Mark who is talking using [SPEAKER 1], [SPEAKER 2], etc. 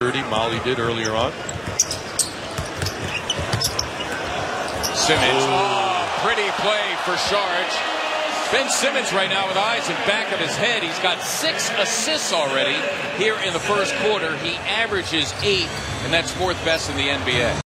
[SPEAKER 1] Molly did earlier on.
[SPEAKER 2] Simmons. Oh, pretty play for Saric. Ben Simmons right now with eyes in back of his head. He's got 6 assists already here in the first quarter. He averages 8, and that's 4th best in the NBA.